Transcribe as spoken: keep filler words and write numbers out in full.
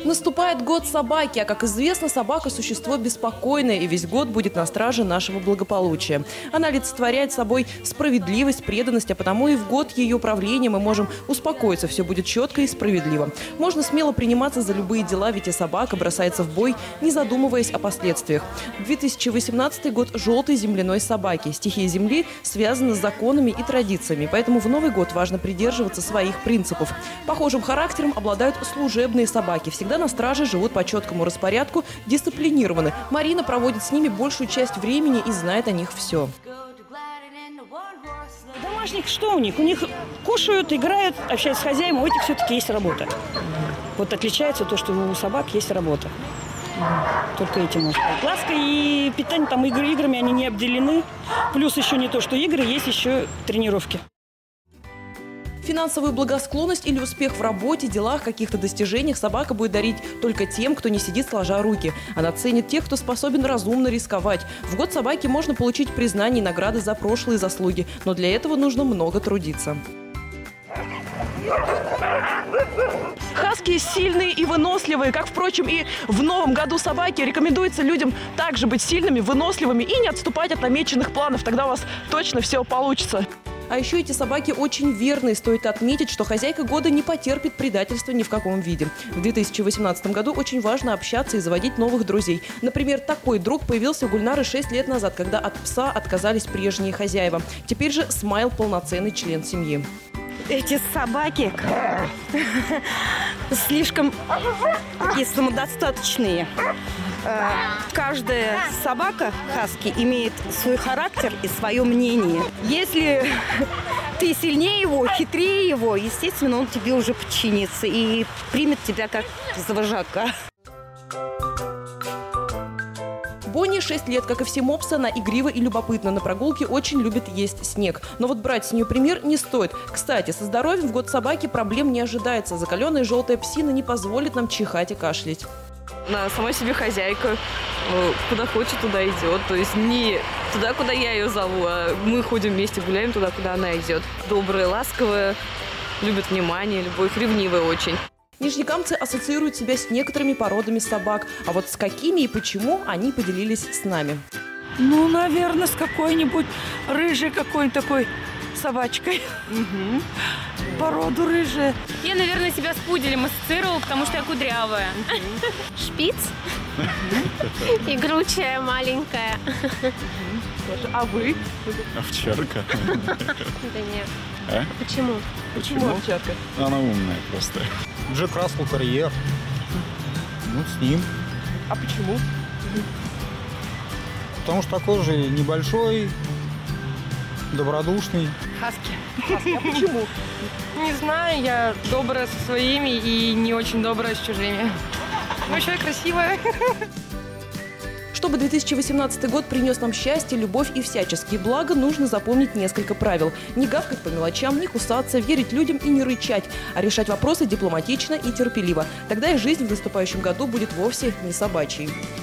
Наступает год собаки, а, как известно, собака – существо беспокойное и весь год будет на страже нашего благополучия. Она олицетворяет собой справедливость, преданность, а потому и в год ее правления мы можем успокоиться, все будет четко и справедливо. Можно смело приниматься за любые дела, ведь и собака бросается в бой, не задумываясь о последствиях. две тысячи восемнадцатый год – желтой земляной собаки. Стихия земли связана с законами и традициями, поэтому в Новый год важно придерживаться своих принципов. Похожим характером обладают служебные собаки. Всегда на страже, живут по четкому распорядку, дисциплинированы. Марина проводит с ними большую часть времени и знает о них все. Домашних что у них? У них кушают, играют, общаются с хозяином, у этих все-таки есть работа. Вот отличается то, что у собак есть работа. Только этим можно. Ласка и питание, там игры играми, они не обделены. Плюс еще не то, что игры, есть еще тренировки. Финансовую благосклонность или успех в работе, делах, каких-то достижениях собака будет дарить только тем, кто не сидит сложа руки. Она ценит тех, кто способен разумно рисковать. В год собаки можно получить признание и награды за прошлые заслуги, но для этого нужно много трудиться. Хаски сильные и выносливые, как, впрочем, и в новом году собаки. Рекомендуется людям также быть сильными, выносливыми и не отступать от намеченных планов. Тогда у вас точно все получится. А еще эти собаки очень верные. Стоит отметить, что хозяйка года не потерпит предательства ни в каком виде. В две тысячи восемнадцатом году очень важно общаться и заводить новых друзей. Например, такой друг появился у Гульнары шесть лет назад, когда от пса отказались прежние хозяева. Теперь же Смайл – полноценный член семьи. Эти собаки слишком такие самодостаточные. Каждая собака хаски имеет свой характер и свое мнение. Если ты сильнее его, хитрее его, естественно, он тебе уже подчинится и примет тебя как за вожака. Бонни шесть лет, как и все мопсы, она игрива и любопытна. На прогулке очень любит есть снег. Но вот брать с нее пример не стоит. Кстати, со здоровьем в год собаки проблем не ожидается. Закаленная желтая псина не позволит нам чихать и кашлять. Она сама себе хозяйка, куда хочет, туда идет. То есть не туда, куда я ее зову, а мы ходим вместе, гуляем туда, куда она идет. Добрая, ласковая, любит внимание, любовь, ревнивая очень. Нижнекамцы ассоциируют себя с некоторыми породами собак. А вот с какими и почему, они поделились с нами. Ну, наверное, с какой-нибудь рыжей какой-нибудь такой собачкой. Угу. Породу рыжая. Я, наверное, себя с пуделем ассоциировала, потому что я кудрявая. Шпиц. Игручая, маленькая. А вы? Овчарка. Да нет. А? Почему? Почему овчарка? Она умная просто. Джек Рассел терьер. Ну, с ним. А почему? Потому что такой же небольшой, добродушный. Хаски. Хаски. А почему? Не знаю, я добрая со своими и не очень добрая с чужими. Ну, еще и красивая. Чтобы две тысячи восемнадцатый год принес нам счастье, любовь и всяческие блага, нужно запомнить несколько правил. Не гавкать по мелочам, не кусаться, верить людям и не рычать, а решать вопросы дипломатично и терпеливо. Тогда и жизнь в наступающем году будет вовсе не собачьей.